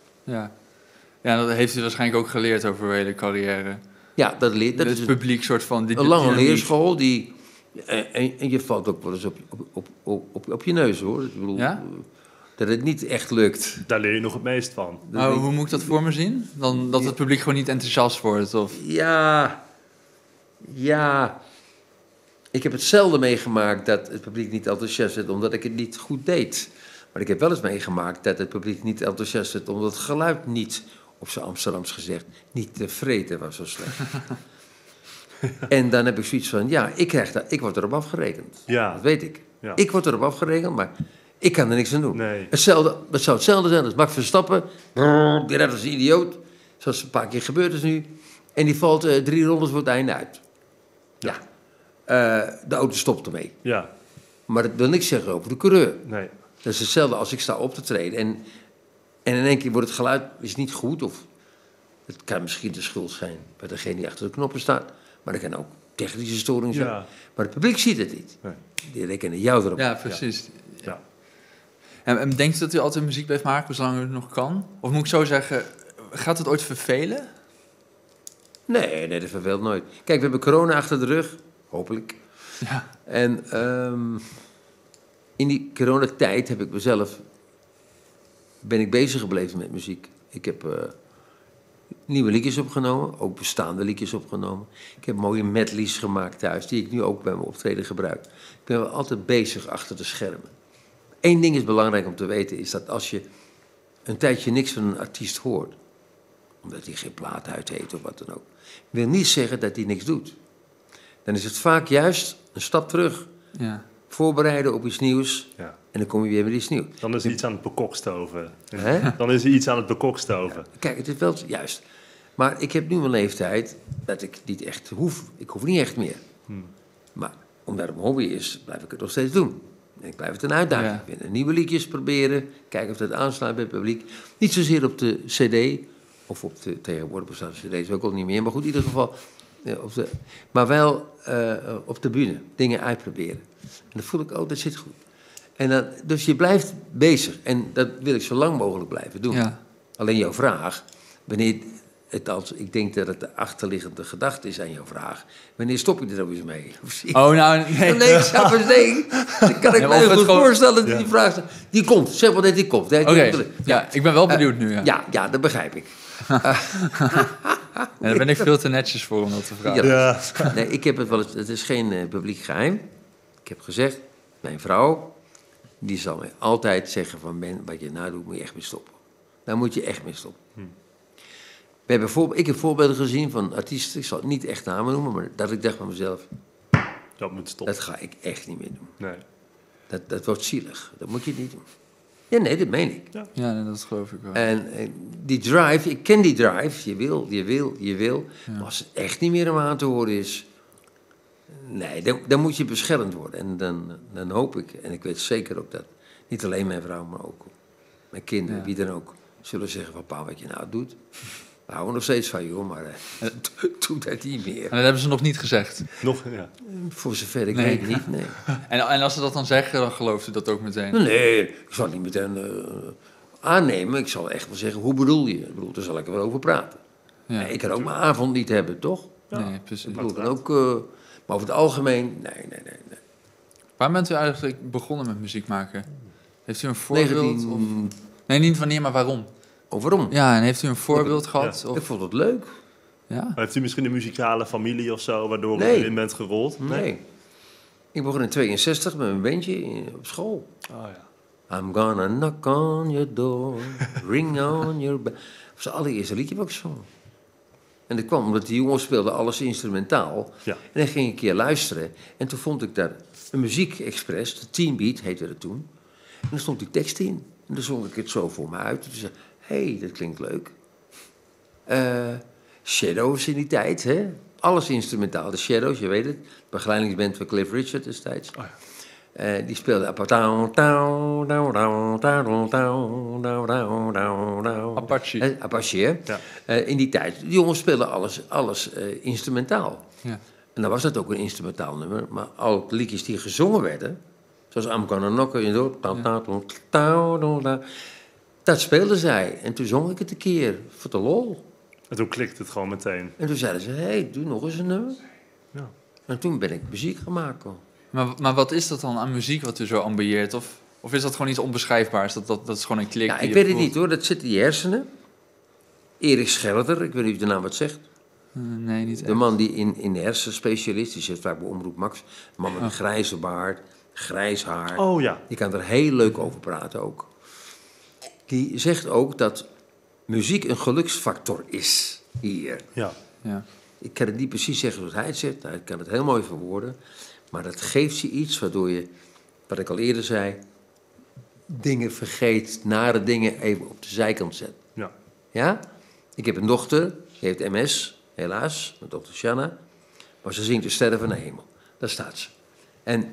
Ja, dat heeft u waarschijnlijk ook geleerd over uw hele carrière. Ja, dat leert. Dat is het publiek soort van... Een lange leerschool die... En je valt ook wel eens op je neus, hoor. Ik bedoel, dat het niet echt lukt. Daar leer je nog het meest van. Maar hoe moet ik dat voor me zien? Dan dat het publiek gewoon niet enthousiast wordt? Of? Ja. Ik heb het zelden meegemaakt dat het publiek niet enthousiast werd omdat ik het niet goed deed. Maar ik heb wel eens meegemaakt dat het publiek niet enthousiast werd omdat het geluid niet, op zijn Amsterdams gezegd, niet te vreten was zo slecht. En dan heb ik zoiets van, ik word erop afgerekend. Ja. Dat weet ik. Ja. Ik word erop afgerekend, maar ik kan er niks aan doen. Nee. Het zou hetzelfde zijn als Max Verstappen. Die redt als een idioot. Zoals een paar keer gebeurd is nu. En die valt 3 rondes voor het einde uit. Ja. De auto stopt ermee. Ja. Maar dat wil niks zeggen over de coureur. Nee. Dat is hetzelfde als ik sta op te treden. En in één keer wordt het geluid is niet goed. Het kan misschien de schuld zijn bij degene die achter de knoppen staat. Maar er kan ook technische storing zijn. Ja. Maar het publiek ziet het niet. Nee. Die rekenen jou erop. Ja, precies. Ja. En denkt u dat u altijd muziek blijft maken zolang u het nog kan? Of moet ik zo zeggen, gaat het ooit vervelen? Nee, dat verveelt nooit. Kijk, we hebben corona achter de rug. Hopelijk. Ja. En in die coronatijd ben ik bezig gebleven met muziek. Ik heb nieuwe liedjes opgenomen, ook bestaande liedjes opgenomen. Ik heb mooie medleys gemaakt thuis, die ik nu ook bij mijn optreden gebruik. Ik ben wel altijd bezig achter de schermen. Eén ding is belangrijk om te weten, is dat als je een tijdje niks van een artiest hoort, omdat hij geen plaat uit heeft of wat dan ook, wil niet zeggen dat hij niks doet. Dan is het vaak juist een stap terug. Ja. Voorbereiden op iets nieuws. Ja. En dan kom je weer met iets nieuws. Dan is er iets aan het bekokstoven. Hè? Dan is er iets aan het bekokstoven. Kijk, het is wel juist. Maar ik heb nu mijn leeftijd dat ik niet echt hoef. Ik hoef niet echt meer. Maar omdat het mijn hobby is, blijf ik het nog steeds doen. En ik blijf het een uitdaging Ja. vinden. Nieuwe liedjes proberen. Kijken of dat aansluit bij het publiek. Niet zozeer op de cd. Of op de, tegenwoordig bestaan de cd's ook al niet meer. Maar goed, in ieder geval. Maar wel op de bühne. Dingen uitproberen. En dan voel ik, oh, dat zit goed. En dan, dus je blijft bezig. En dat wil ik zo lang mogelijk blijven doen. Ja. Alleen jouw vraag, wanneer ik denk dat het de achterliggende gedachte is aan jouw vraag. Wanneer stop je er ook eens mee? Oh, nou, nee. Nee, ik snap het niet. Dan kan ik Ja, me of heel het goed gewoon- voorstellen dat die vraag stelt. Die komt, zeg maar dat die komt. Oké, ja, ik ben wel benieuwd nu. Ja. Ja, dat begrijp ik. En daar ben ik veel te netjes voor om dat te vragen. Ja. Ja. Nee, ik heb het wel eens, het is geen publiek geheim. Ik heb gezegd, mijn vrouw, die zal mij altijd zeggen van, Ben, wat je nou doet, moet je echt mee stoppen. Daar moet je echt mee stoppen. Ik heb voorbeelden gezien van artiesten, ik zal het niet echt namen noemen, maar dat ik dacht bij mezelf, Dat moet stoppen. dat ga ik echt niet meer doen. Nee. Dat wordt zielig, dat moet je niet doen. Ja, nee, dat meen ik. Ja, nee, dat geloof ik wel. En die drive, ik ken die drive, je wil. Maar als het echt niet meer om aan te horen is, nee, dan moet je beschermd worden. En dan hoop ik, en ik weet zeker ook dat, niet alleen mijn vrouw, maar ook mijn kinderen, wie dan ook, zullen zeggen van, pa, wat je nou doet. We houden nog steeds van je, hoor, maar doe dat niet meer. En dat hebben ze nog niet gezegd. Nog, ja. Voor zover ik Nee. weet niet, nee. En als ze dat dan zeggen, dan gelooft u dat ook meteen. Nee, ik zal het niet meteen aannemen. Ik zal echt wel zeggen, hoe bedoel je? Ik bedoel, daar zal ik er wel over praten. Ja. Nee, ik kan ook mijn avond niet hebben, toch? Nee, precies. Ik bedoel, dan ook, maar over het algemeen, nee. Waar bent u eigenlijk begonnen met muziek maken? Heeft u een voorbeeld? 19... Of... Nee, niet wanneer, maar waarom? Waarom? Ja, en heeft u een voorbeeld gehad? Ik Of... vond het leuk. Ja? Maar heeft u misschien een muzikale familie of zo, waardoor Nee. u erin bent gerold? Nee. Ik begon in 62 met mijn bandje op school. Oh, ja. I'm gonna knock on your door, ring on your bell. Dat was het allereerste liedje wat ik zong. En dat kwam omdat die jongens speelden alles instrumentaal. Ja. En dan ging ik een keer luisteren. En toen vond ik daar een muziekexpress, de Teambeat heette dat toen. En daar stond die tekst in. En dan zong ik het zo voor me uit. En toen zei ik, dat klinkt leuk. Shadows in die tijd, hè. Alles instrumentaal. De Shadows, je weet het. Begeleidingsband van Cliff Richard destijds. Oh, ja. Die speelde... Apache. Apache, hè? Ja. In die tijd. Die jongens speelden alles instrumentaal. Ja. En dan was dat ook een instrumentaal nummer. Maar al de liedjes die gezongen werden... Zoals I'm Gonna Knock on Your Door... Dat speelden zij. En toen zong ik het een keer. Voor de lol. En toen klikt het gewoon meteen. En toen zeiden ze... Hey, doe nog eens een nummer. Ja. En toen ben ik muziek gaan maken. Maar wat is dat dan aan muziek wat u zo ambieert? Of is dat gewoon iets onbeschrijfbaars? Dat is gewoon een klik Ja, die ik je weet het voelt? niet hoor. Dat zit in je hersenen. Erik Schelder, ik weet niet of de naam wat zegt. Nee, niet De echt. man die in de hersenspecialist, die zit vaak bij Omroep Max. Een man met een grijze baard, grijs haar. Oh ja. Die kan er heel leuk over praten ook. Die zegt ook dat muziek een geluksfactor is hier. Ja. Ja. Ik kan het niet precies zeggen zoals hij het zegt. Hij kan het heel mooi verwoorden. Maar dat geeft je iets waardoor je, wat ik al eerder zei... dingen vergeet, nare dingen even op de zijkant zet. Ja. Ja? Ik heb een dochter, die heeft MS, helaas, mijn dochter Shanna. Maar ze zingt de sterren van de hemel. Daar staat ze. En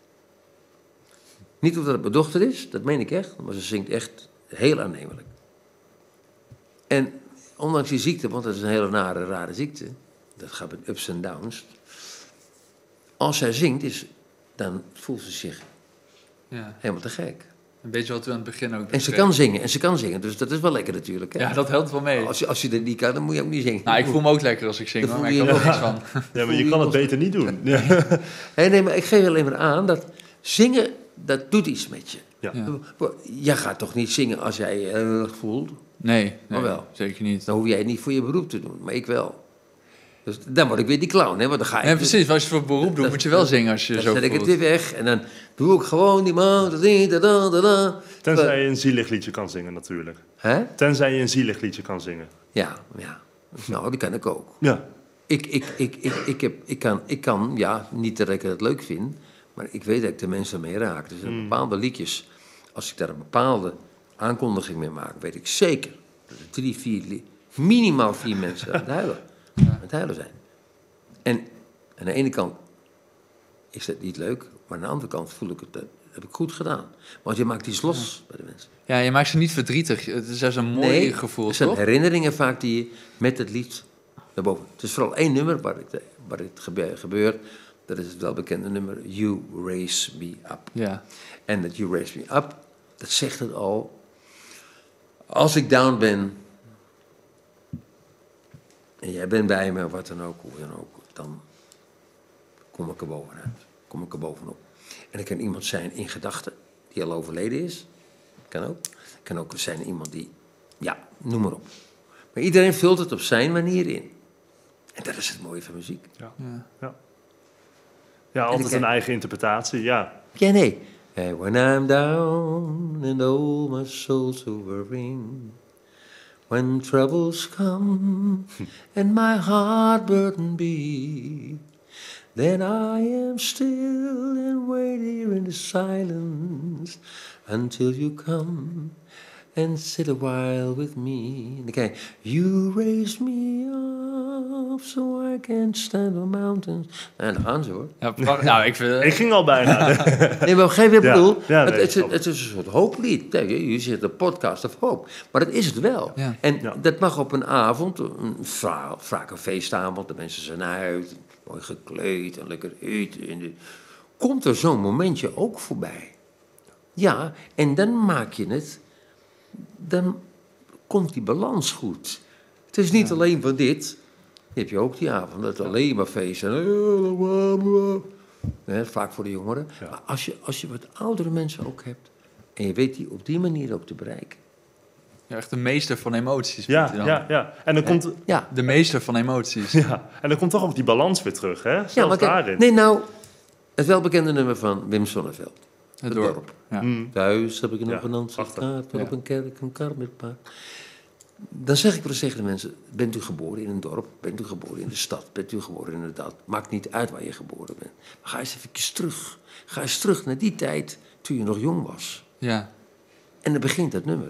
niet omdat het mijn dochter is, dat meen ik echt, maar ze zingt echt heel aannemelijk. En ondanks die ziekte, want dat is een hele rare ziekte. Dat gaat met ups en downs. Als zij zingt, dan voelt ze zich helemaal te gek. Een beetje wat we aan het begin ook En ze kan zingen, dus dat is wel lekker natuurlijk. Hè? Ja, dat helpt wel mee. Als je dat niet kan, dan moet je ook niet zingen. Nou, ik voel me ook lekker als ik zing, Dan hoor, voel maar ik je kan je er niks van. Ja, maar je kan het beter niet doen. Ja. Nee, maar ik geef alleen maar aan dat zingen, dat doet iets met je. Ja. Ja. Jij gaat toch niet zingen als jij je erg voelt? Nee, Maar wel. zeker niet. Dan hoef jij het niet voor je beroep te doen, maar ik wel. Dus dan word ik weer die clown, hè? Want dan ga ik Ja, precies. Als je het voor beroep doet, moet je wel zingen als je dan zo zet ik het voelt. weer weg en dan doe ik gewoon die man. Tenzij je een zielig liedje kan zingen natuurlijk. Hè? Tenzij je een zielig liedje kan zingen. Ja. Nou, die kan ik ook. Ja. Ik kan, ja, niet dat ik het leuk vind, maar ik weet dat ik de mensen mee raak. Dus in bepaalde liedjes, als ik daar een bepaalde aankondiging mee maak, weet ik zeker dat er 3, 4, minimaal 4 mensen aan het huilen zijn. En aan de ene kant is dat niet leuk, maar aan de andere kant voel ik het, dat heb ik goed gedaan. Want je maakt iets los bij de mensen. Ja, je maakt ze niet verdrietig. Het is juist een mooi gevoel, het zijn toch? herinneringen vaak die je met het lied naar boven. Het is vooral één nummer waar het gebeurt. Dat is het welbekende nummer You Raise Me Up. Ja. En dat You Raise Me Up, dat zegt het al. Als ik down ben en jij bent bij me, wat dan ook, hoe dan ook, dan kom ik er bovenuit. Kom ik er bovenop. En er kan iemand zijn in gedachten die al overleden is. Kan ook. Kan ook zijn iemand die, ja, noem maar op. Maar iedereen vult het op zijn manier in. En dat is het mooie van muziek. Ja, altijd een eigen interpretatie, ja. Ja, nee. And when I'm down and oh my soul's overwhelmed, when troubles come and my heart burden be, then I am still and wait here in the silence until you come and sit a while with me. En dan kijk je, you raise me up so I can stand on mountains. En dan gaan ze, hoor. Ja, nou, ik vind... Ik ging al bijna. Nee, maar begrijp je wat ik bedoel? Ja, nee, het is een soort hooplied. Nee, je zit een podcast of hoop. Maar dat is het wel. Ja. En Ja. dat mag op een avond, vaak een feestavond, de mensen zijn uit, mooi gekleed en lekker eten. En komt er zo'n momentje ook voorbij. Ja, en dan maak je het, dan komt die balans goed. Het is niet alleen van dit. Heb je ook die avond, dat alleen maar feesten. Vaak voor de jongeren. Ja. Maar als je wat oudere mensen ook hebt, en je weet die op die manier ook te bereiken. Ja, echt de meester van emoties. Ja, bent hij dan. ja. En dan komt... Ja, De meester van emoties. Ja, en dan komt toch ook die balans weer terug, hè? Zelfs ja, maar kijk, daarin. nee, nou, het welbekende nummer van Wim Sonneveld. Het dorp. Ja. Thuis heb ik nog Ja, een Nederlandse prachtig. kaart, Ja. op een kerk, een kar met paard. Dan zeg ik wel eens tegen de mensen, bent u geboren in een dorp? Bent u geboren in de stad? Bent u geboren in de stad? Maakt niet uit waar je geboren bent. Maar ga eens even terug. Ga eens terug naar die tijd toen je nog jong was. Ja. En dan begint dat nummer.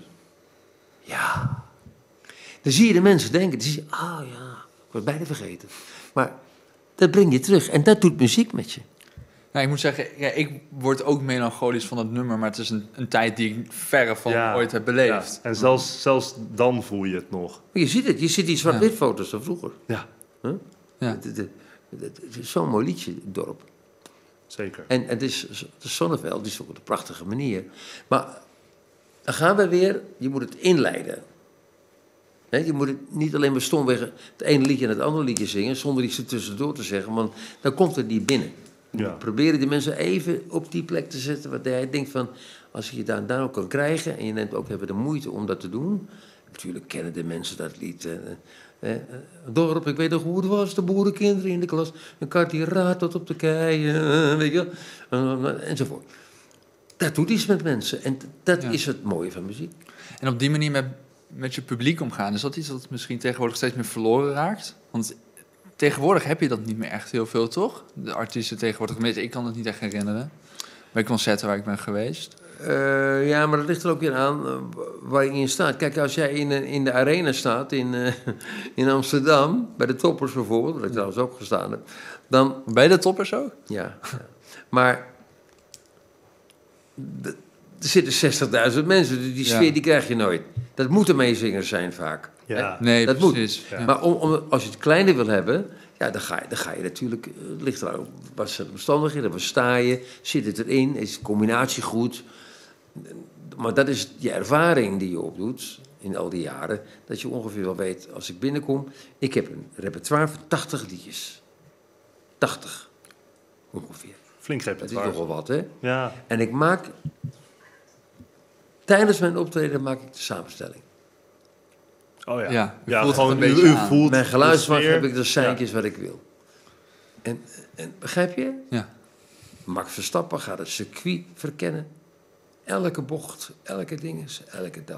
Ja. Dan zie je de mensen denken, dan zie je, ah ja, ik was bijna vergeten. Maar dat brengt je terug en dat doet muziek met je. Nou, ik moet zeggen, ja, ik word ook melancholisch van het nummer, maar het is een tijd die ik verre van ooit heb beleefd. Ja. En zelfs dan voel je het nog. Maar je ziet het, je ziet die zwart-wit foto's van vroeger. Ja, Ja. Het is zo'n mooi liedje, het dorp. zeker. En het is Sonneveld, die is ook op een prachtige manier. Maar dan gaan we weer, je moet het inleiden. Hè, je moet het niet alleen maar stomweg het ene liedje en het andere liedje zingen, zonder iets ertussendoor te zeggen, want dan komt het niet binnen. Ja. Proberen die mensen even op die plek te zetten, wat hij denkt van, als je daar ook kan krijgen, en je neemt ook even de moeite om dat te doen. Natuurlijk kennen de mensen dat lied. Dorp, ik weet nog hoe het was, de boerenkinderen in de klas, een kart die raadt tot op de keien, weet je wel, enzovoort. Dat doet iets met mensen en dat is het mooie van muziek. En op die manier met je publiek omgaan, is dat iets wat misschien tegenwoordig steeds meer verloren raakt? Want tegenwoordig heb je dat niet meer echt heel veel, toch? De artiesten tegenwoordig, tenminste, ik kan het niet echt herinneren. Bij concerten waar ik ben geweest. Ja, maar dat ligt er ook weer aan waar je in staat. Kijk, als jij in de arena staat in Amsterdam, bij de Toppers bijvoorbeeld, waar ik trouwens ook gestaan heb, dan... Bij de Toppers ook? Ja. Maar er zitten 60.000 mensen, dus die sfeer die krijg je nooit. Dat moeten meezingers zijn vaak. Ja. Nee, Dat moet. precies. Ja. Ja. Maar als je het kleiner wil hebben, ja, dan ga je natuurlijk... Het ligt er ook, wat zijn de omstandigheden, waar sta je, zit het erin, is de combinatie goed? Maar dat is je ervaring die je opdoet in al die jaren, dat je ongeveer wel weet, als ik binnenkom, ik heb een repertoire van 80 liedjes. 80, ongeveer. Flink Dat is repertoire. nogal wat, hè? Ja, En ik maak, tijdens mijn optreden maak ik de samenstelling. oh ja. Ja, u ja voelt het gewoon een beetje aan. voelt Mijn geluidsmacht de sfeer. heb ik de seintjes wat ik wil. En begrijp je? Ja. Max Verstappen gaat het circuit verkennen. Elke bocht, elke dinges, elke dat.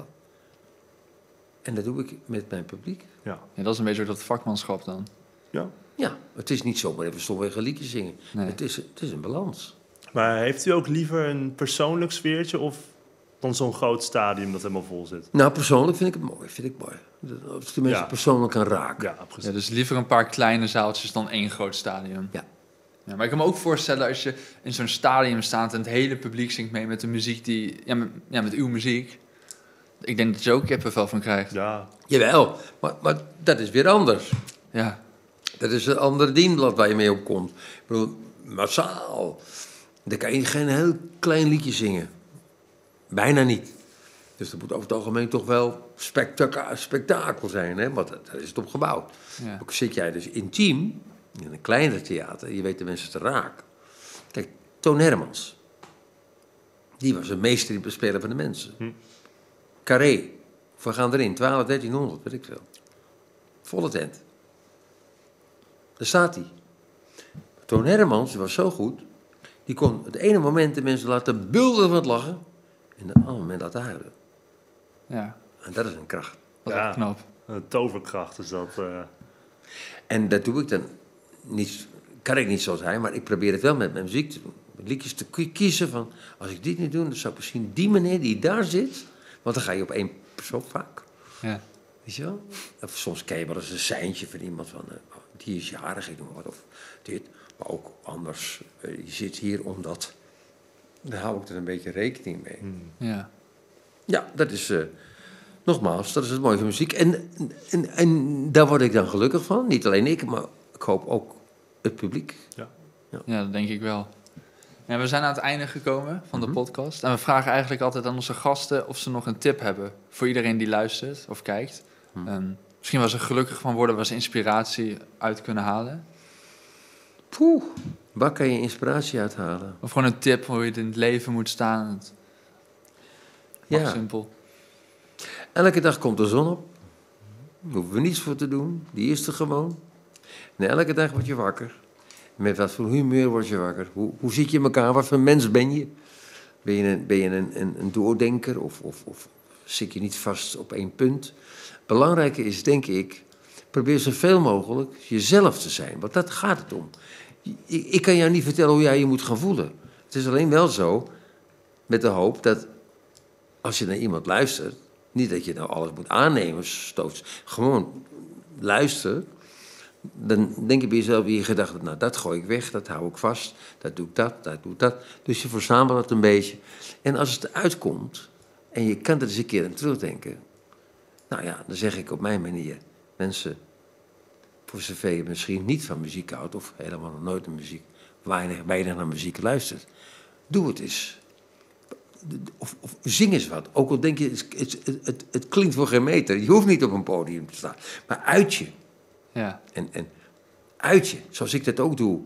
En dat doe ik met mijn publiek. Ja. Ja, dat is een beetje ook dat vakmanschap dan. Ja. Ja, het is niet zomaar even stomweg een liedje zingen. Nee. Het is een balans. Maar heeft u ook liever een persoonlijk sfeertje of dan zo'n groot stadium dat helemaal vol zit? Nou, persoonlijk vind ik het mooi. Als de mensen Ja. persoonlijk kan raken. Ja, precies. Ja, dus liever een paar kleine zaaltjes dan één groot stadium. Ja. Ja, maar ik kan me ook voorstellen als je in zo'n stadium staat en het hele publiek zingt mee met de muziek die... Ja, met uw muziek. Ik denk dat je ook kippenvel van krijgt. Ja, Jawel, maar dat is weer anders. Ja, Dat is een ander dienblad waar je mee opkomt. Ik bedoel, massaal. Dan kan je geen heel klein liedje zingen. Bijna niet. Dus dat moet over het algemeen toch wel spektakel zijn, hè? Want daar is het op gebouwd. ja. Ook zit jij dus intiem, in een kleiner theater, je weet de mensen te raken. Kijk, Toon Hermans. Die was een meester in het bespelen van de mensen. Carré. We gaan erin, 12, 1300, weet ik veel. Volle tent. Daar staat hij. Toon Hermans, die was zo goed, die kon het ene moment de mensen laten bulden van het lachen en het andere moment laten huilen. Ja, En dat is een kracht. dat is Ja. ook knap. een toverkracht is dat. En dat doe ik dan niet, kan ik niet zoals hij, maar ik probeer het wel met mijn muziek te doen. Met liedjes te kiezen van, als ik dit niet doe, dan zou ik misschien die meneer die daar zit, want dan ga je op één persoon vaak. Ja. Weet je wel? Of soms ken je wel eens een seintje van iemand van, die is jarig, ik noem maar wat, of dit. Maar ook anders, je zit hier omdat, daar hou ik er een beetje rekening mee. Ja. Ja, dat is, nogmaals, dat is het mooie van muziek. En daar word ik dan gelukkig van. Niet alleen ik, maar ik hoop ook het publiek. Ja, dat denk ik wel. Ja, we zijn aan het einde gekomen van de podcast. En we vragen eigenlijk altijd aan onze gasten of ze nog een tip hebben voor iedereen die luistert of kijkt. Misschien waar ze gelukkig van worden, waar ze inspiratie uit kunnen halen. Poeh, waar kan je inspiratie uithalen? Of gewoon een tip hoe je in het leven moet staan. Het mag Ja, simpel. elke dag komt de zon op. Daar hoeven we niets voor te doen. Die is er gewoon. En elke dag word je wakker. Met wat voor humeur word je wakker? Hoe zit je in elkaar? Wat voor mens ben je? Ben je een doordenker of zit je niet vast op één punt? Belangrijke is, denk ik, probeer zoveel mogelijk jezelf te zijn. Want dat gaat het om. Ik kan jou niet vertellen hoe jij je moet gaan voelen. Het is alleen wel zo, met de hoop dat als je naar iemand luistert, niet dat je nou alles moet aannemen, gewoon luister. Dan denk je bij jezelf in je gedachten, nou dat gooi ik weg, dat hou ik vast, dat doe ik dat doe ik dat. Dus je verzamelt het een beetje. En als het eruit komt, en je kan er eens een keer aan terugdenken, nou ja, dan zeg ik op mijn manier, mensen, voor zover je misschien niet van muziek houdt, of helemaal nog nooit naar muziek, weinig naar muziek luistert, doe het eens. Of zing eens wat. Ook al denk je, het klinkt voor geen meter, je hoeft niet op een podium te staan, maar uit je. Ja. En uit je, zoals ik dat ook doe.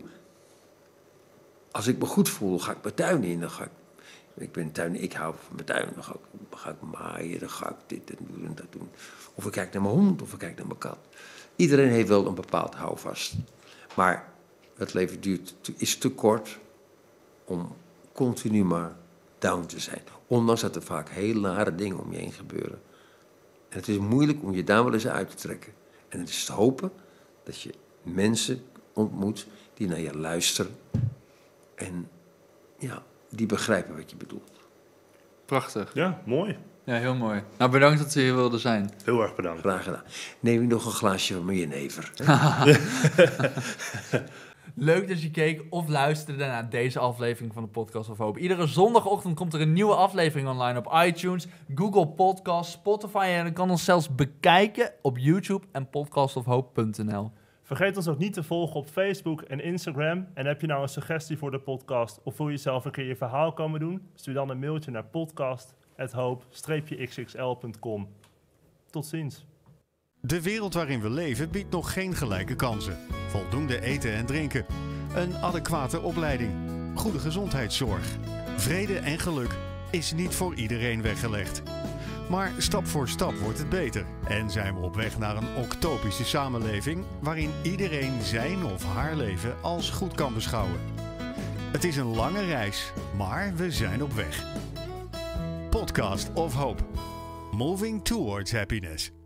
Als ik me goed voel, ga ik mijn tuin in. Ik ben tuin, ik hou van mijn tuin. Dan ga ik maaien, dan ga ik dit en doen en dat doen. Of ik kijk naar mijn hond, of ik kijk naar mijn kat. Iedereen heeft wel een bepaald houvast. Maar het leven is te kort om continu maar down te zijn. Ondanks dat er vaak heel nare dingen om je heen gebeuren. En het is moeilijk om je daar wel eens uit te trekken. En het is te hopen dat je mensen ontmoet die naar je luisteren. En ja, die begrijpen wat je bedoelt. Prachtig. Ja, mooi. Ja, heel mooi. Nou, bedankt dat u hier wilde zijn. Heel erg bedankt. Graag gedaan. Neem je nog een glaasje van mijn jenever. Leuk dat je keek of luisterde naar deze aflevering van de Podcast of Hope. Iedere zondagochtend komt er een nieuwe aflevering online op iTunes, Google Podcasts, Spotify en je kan ons zelfs bekijken op YouTube en podcastofhope.nl. Vergeet ons ook niet te volgen op Facebook en Instagram. En heb je nou een suggestie voor de podcast of wil je zelf een keer je verhaal komen doen? Stuur dan een mailtje naar podcast@hope-xxl.com. Tot ziens. De wereld waarin we leven biedt nog geen gelijke kansen. Voldoende eten en drinken. Een adequate opleiding. Goede gezondheidszorg. Vrede en geluk is niet voor iedereen weggelegd. Maar stap voor stap wordt het beter. En zijn we op weg naar een octopische samenleving waarin iedereen zijn of haar leven als goed kan beschouwen. Het is een lange reis, maar we zijn op weg. Podcast of Hope. Moving towards happiness.